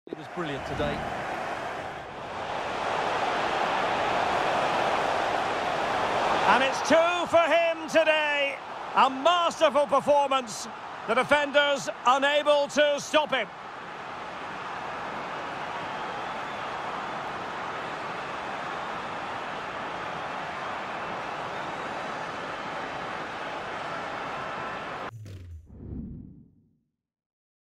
It was brilliant today. And it's 2 for him today. A masterful performance. The defenders unable to stop him.